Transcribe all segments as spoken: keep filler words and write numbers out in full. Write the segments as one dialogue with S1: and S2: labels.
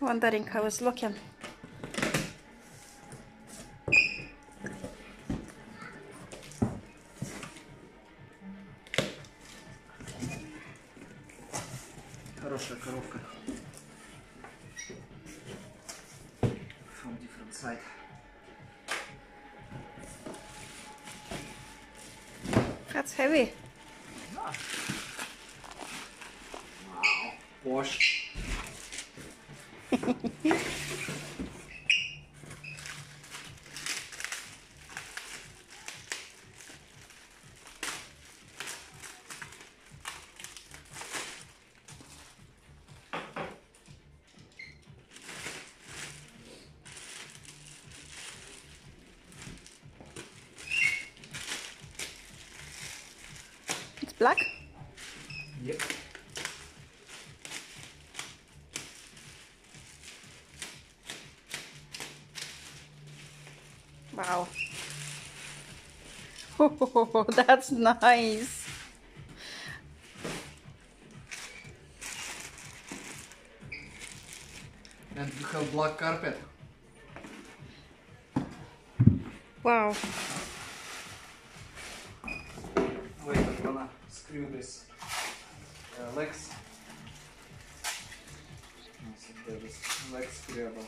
S1: wondering how it's looking.
S2: Хорошая коробка. From different side.
S1: That's heavy.
S2: Wow. Wash.
S1: It's black?
S2: Yep.
S1: Wow. Oh, that's nice.
S2: And you have black carpet.
S1: Wow.
S2: Wait, I'm gonna screw this uh, legs. So there is leg screwable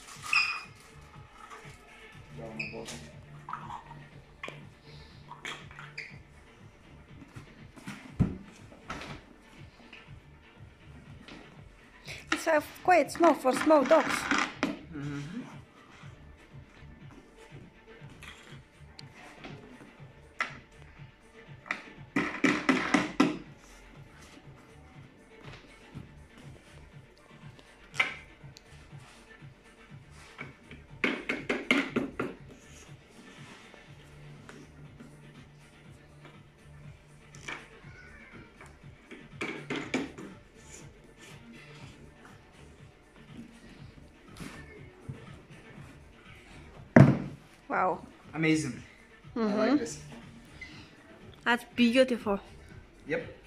S2: down the bottom.
S1: It's uh, quite small for small dogs.
S2: Mm-hmm.
S1: Wow.
S2: Amazing.
S1: Mm-hmm.
S2: I like this.
S1: That's beautiful.
S2: Yep.